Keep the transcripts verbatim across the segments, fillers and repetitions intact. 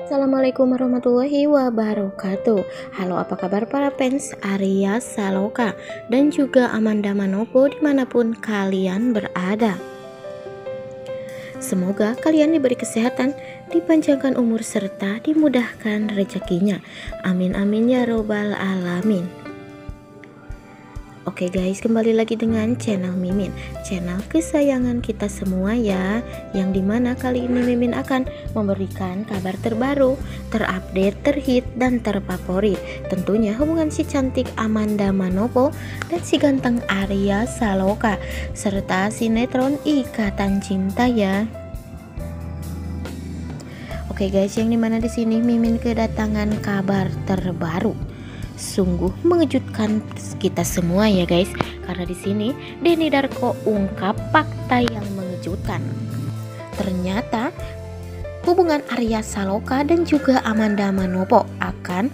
Assalamualaikum warahmatullahi wabarakatuh. Halo, apa kabar para fans Arya Saloka dan juga Amanda Manopo dimanapun kalian berada. Semoga kalian diberi kesehatan, dipanjangkan umur serta dimudahkan rezekinya. Amin amin ya robbal alamin. Oke guys, kembali lagi dengan channel Mimin, channel kesayangan kita semua ya, yang dimana kali ini Mimin akan memberikan kabar terbaru, terupdate, terhit, dan terfavorit. Tentunya hubungan si cantik Amanda Manopo dan si ganteng Arya Saloka, serta sinetron Ikatan Cinta ya. Oke guys, yang dimana di sini Mimin kedatangan kabar terbaru. Sungguh mengejutkan kita semua ya guys, karena di sini Denny Darko ungkap fakta yang mengejutkan. Ternyata hubungan Arya Saloka dan juga Amanda Manopo akan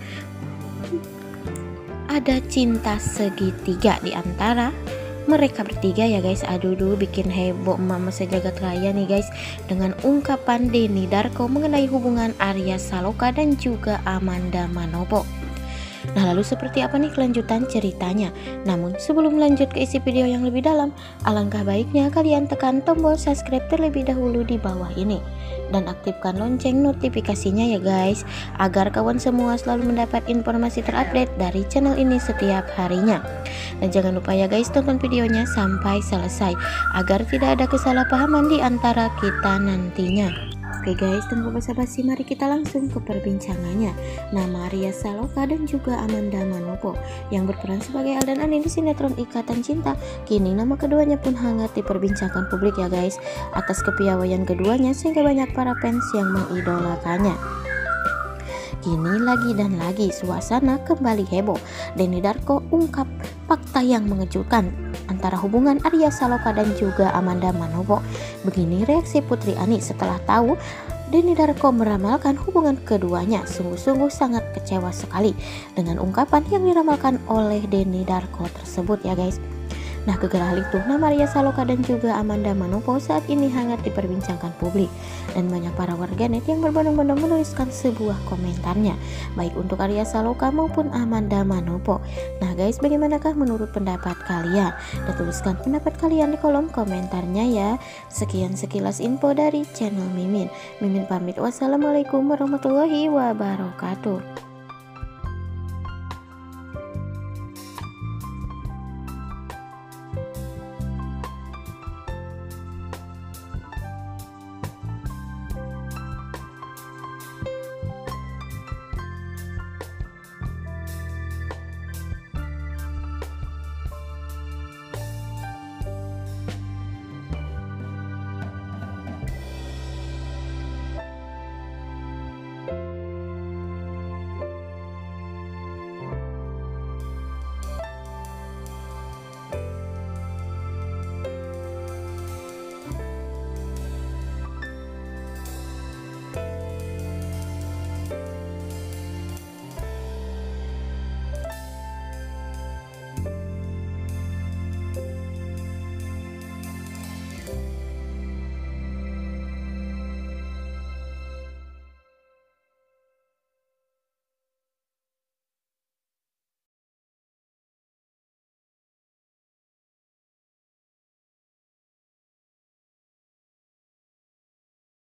ada cinta segitiga di antara mereka bertiga ya guys. Aduh duh, bikin heboh mama sejagat raya nih guys dengan ungkapan Denny Darko mengenai hubungan Arya Saloka dan juga Amanda Manopo. Nah, lalu seperti apa nih kelanjutan ceritanya? Namun sebelum lanjut ke isi video yang lebih dalam, alangkah baiknya kalian tekan tombol subscribe terlebih dahulu di bawah ini dan aktifkan lonceng notifikasinya ya guys, agar kawan semua selalu mendapat informasi terupdate dari channel ini setiap harinya. Dan jangan lupa ya guys, tonton videonya sampai selesai agar tidak ada kesalahpahaman di antara kita nantinya. Oke guys, tanpa basa-basi mari kita langsung ke perbincangannya. Nama Arya Saloka dan juga Amanda Manopo yang berperan sebagai Al dan Ani di sinetron Ikatan Cinta, kini nama keduanya pun hangat diperbincangkan publik ya guys, atas kepiawaian keduanya sehingga banyak para fans yang mengidolakannya. Kini lagi dan lagi suasana kembali heboh. Denny Darko ungkap fakta yang mengejutkan antara hubungan Arya Saloka dan juga Amanda Manopo. Begini reaksi Putri Ani setelah tahu Denny Darko meramalkan hubungan keduanya. Sungguh-sungguh sangat kecewa sekali dengan ungkapan yang diramalkan oleh Denny Darko tersebut ya guys. Nah, gegara hal itu, nama Arya Saloka dan juga Amanda Manopo saat ini hangat diperbincangkan publik, dan banyak para warganet yang berbondong-bondong menuliskan sebuah komentarnya, baik untuk Arya Saloka maupun Amanda Manopo. Nah guys, bagaimanakah menurut pendapat kalian? Dan tuliskan pendapat kalian di kolom komentarnya ya. Sekian sekilas info dari channel Mimin. Mimin pamit, wassalamualaikum warahmatullahi wabarakatuh.